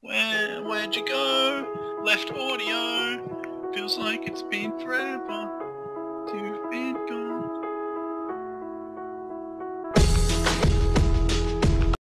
Where'd you go? Left audio. Feels like it's been forever.